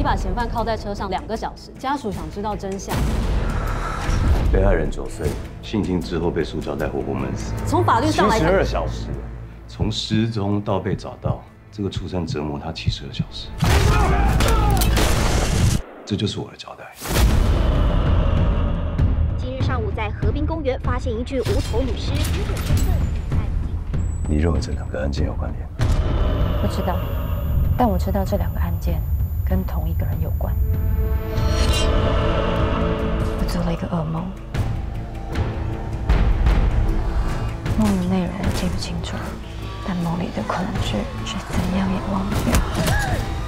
把嫌犯铐在车上2个小时，家属想知道真相。 被害人9岁，性侵之后被塑胶袋活活闷死。 从法律上来看 72小时，从失踪到被找到，这个畜生折磨他72小时。这就是我的交代。 今日上午在河滨公园发现一具无头女尸， 你认为这2个案件有关联？ 不知道，但我知道这2个案件跟同一个人有关。我做了一个噩梦，梦的内容我记不清楚，但梦里的恐惧是怎样也忘不了。